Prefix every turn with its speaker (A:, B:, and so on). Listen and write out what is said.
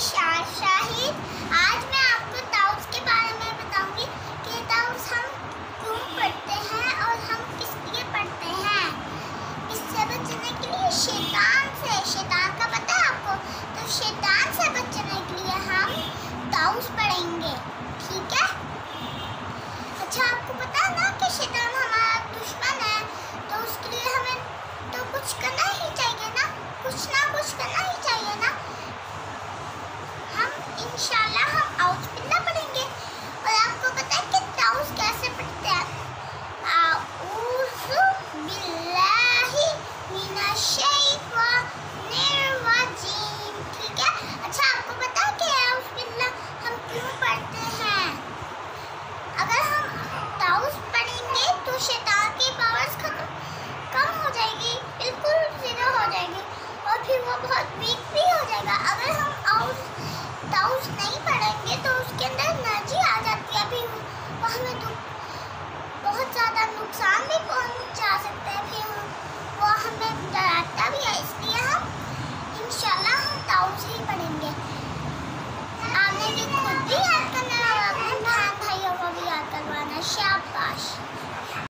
A: शाहिद। आज मैं आपको ताउज़ के बारे में बताऊंगी कि ताउज़ हम क्यों पढ़ते हैं और हम किस लिए पढ़ते हैं। इससे बचने के लिए शैतान का पता है आपको, तो शैतान से बचने के लिए हम ताउज़ पढ़ेंगे, ठीक है। अच्छा, आपको पता है ना कि शैतान हमारा दुश्मन है, तो उसके लिए हमें तो कुछ करना ही चाहिए ना, कुछ ना कुछ करना ही चाहिए ना। इंशाल्लाह हम ताउज़ बिल्ला पढ़ेंगे। और आपको पता है कि ताउज़ कैसे पढ़ते हैं? आऊज़ु बिल्लाहि मिनश शैतानिर रजीम, ठीक है। अच्छा, आपको पता है कि आऊज़ु बिल्ला हम क्यों पढ़ते हैं? अगर हम ताउज़ पढ़ेंगे तो शैतान की पावर्स कम हो जाएगी, बिल्कुल ज़ीरो हो जाएगी, और फिर वो बहुत वीक भी हो जाएगा। अगर हम ताउज़ नहीं पढ़ेंगे तो उसके अंदर एनर्जी आ जाती है, फिर वो हमें बहुत ज़्यादा नुकसान भी पहुंचा सकता है, फिर वो हमें डराता भी है। इसलिए हम इंशाल्लाह हम ताउज़ ही पढ़ेंगे। आपने भी खुद भी